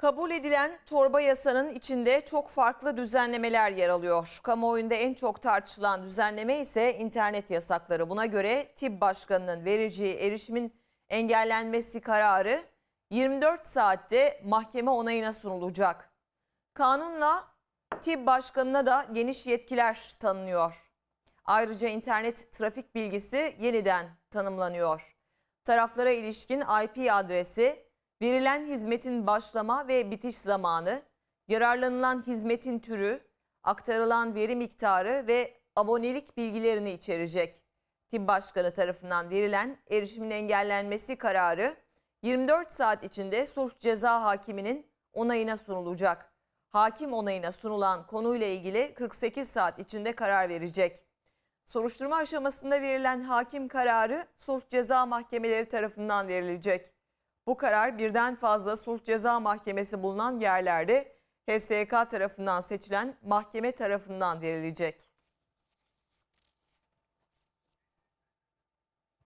Kabul edilen torba yasanın içinde çok farklı düzenlemeler yer alıyor. Kamuoyunda en çok tartışılan düzenleme ise internet yasakları. Buna göre TİB Başkanı'nın vereceği erişimin engellenmesi kararı 24 saatte mahkeme onayına sunulacak. Kanunla TİB Başkanı'na da geniş yetkiler tanınıyor. Ayrıca internet trafik bilgisi yeniden tanımlanıyor. Taraflara ilişkin IP adresi, verilen hizmetin başlama ve bitiş zamanı, yararlanılan hizmetin türü, aktarılan veri miktarı ve abonelik bilgilerini içerecek. TİB Başkanı tarafından verilen erişimin engellenmesi kararı 24 saat içinde sulh ceza hakiminin onayına sunulacak. Hakim onayına sunulan konuyla ilgili 48 saat içinde karar verecek. Soruşturma aşamasında verilen hakim kararı sulh ceza mahkemeleri tarafından verilecek. Bu karar birden fazla sulh ceza mahkemesi bulunan yerlerde HSYK tarafından seçilen mahkeme tarafından verilecek.